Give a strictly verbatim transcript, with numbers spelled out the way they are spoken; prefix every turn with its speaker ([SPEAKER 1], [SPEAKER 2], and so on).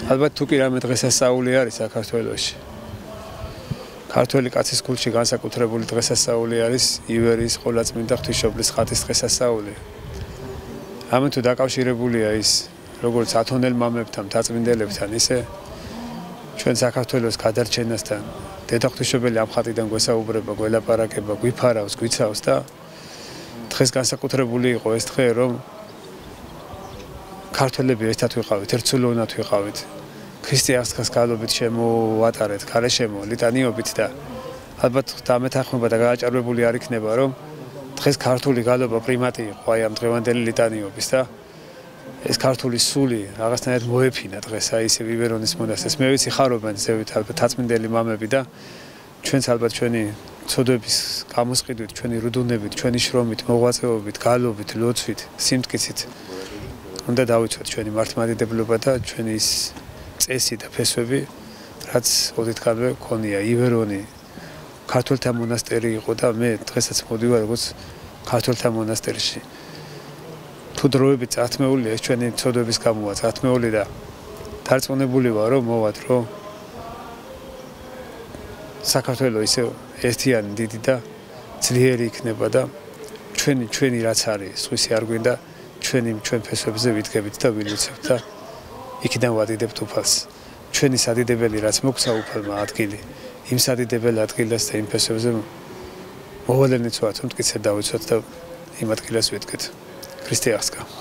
[SPEAKER 1] ალბათ თუ კი რამე დღესასწაული არის საქართველოში. ქართველი კაცის გულში განსაკუთრებული დღესასწაული არის ივერიის ყოლაწმინდა ღვთისმშობლის ხატის დღესასწაული. ამით თუ დაკავშირებულია ის როგორც ათონელ მამებთან, მთაწმინდებლებთან, ისე ჩვენ საქართველოს გადარჩენასთან დედა ღვთისმშობელი ამ ხატიდან გვესაუბრება, გველაპარაკება, გვიფარავს, გვიცავს და დღეს განსაკუთრებული იყო ეს დღე, რომ ქართველები ერთად ვიყავით, ერთსულოვნად ვიყავით. ქრისტიანს გალობით შემოვატარეთ, გარეშემო ლიტანიობით და ალბათ დამეთანხმება და გააჭარბებული არ იქნება, რომ დღეს ქართული გალობა პრიმატი იყო აი ამ დღევანდელი ლიტანიობის და ეს ქართული სული რაღაცნაირად მოეფინა დღეს აი ეს ვივერონის მონასტერს. მე ვიცი ხარობენ ზევით ალბათ თაწმინდელი მამები და ჩვენც ალბათ ჩვენი ცოდვების გამოსყიდვით, ჩვენი რუდუნებით, ჩვენი შრომით, მოღვაწეობით, გალობით, ლოცვით, სიმტკიცით უნდა დავიცვათ ჩვენი მართლმადიდებლობა და ჩვენი ის წესი და ფესვები, რაც ოდითგანვე ქონია ივერონი ქართველთა მონასტერი იყო და მე დღესაც მოდივარ როგორც ქართველთა მონასტერში. თუ დროებით წათმეულია ეს ჩვენი ცოდვების გამოა წათმეული და დარწმუნებული ვარ რომ მოვა დრო საქართველოს ისე ერთიანი დიდი და ძლიერი იქნება და ჩვენი ჩვენი რაც არის სხვისი არ გვინდა ჩვენი ჩვენ ფესვებზე ვიდგებით და ვილოცებთ და იქიდან ვადიდებთ უფალს. ჩვენი სადიდებელი რაც მოგვცა უფალმა ადგილი იმ სადიდებელ ადგილას და იმ ფესვებზე მოვალენიც ვართ, მტკიცედ დავიცვათ და იმ ადგილას ვიდგეთ. ქრისტე აღსკა.